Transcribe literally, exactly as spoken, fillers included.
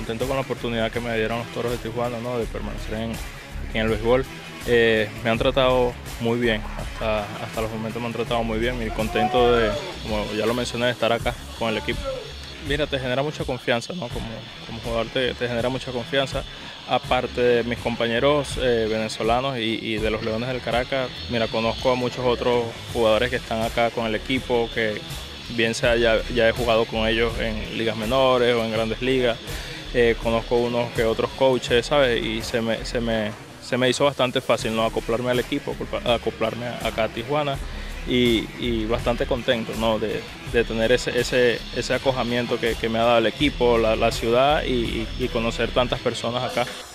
contento con la oportunidad que me dieron los Toros de Tijuana, ¿no? De permanecer en, en el béisbol. Eh, me han tratado muy bien, hasta, hasta los momentos me han tratado muy bien, y contento de, como ya lo mencioné, de estar acá con el equipo. Mira, te genera mucha confianza, ¿no? Como, como jugador te, te genera mucha confianza. Aparte de mis compañeros eh, venezolanos y, y de los Leones del Caracas, mira, conozco a muchos otros jugadores que están acá con el equipo, que bien sea ya, ya he jugado con ellos en ligas menores o en grandes ligas. Eh, conozco unos que otros coaches, ¿sabes? Y se me, se me, se me hizo bastante fácil, ¿no? Acoplarme al equipo, acoplarme acá a Tijuana. Y, y bastante contento, ¿no? de, de tener ese, ese, ese acogimiento que, que me ha dado el equipo, la, la ciudad y, y conocer tantas personas acá.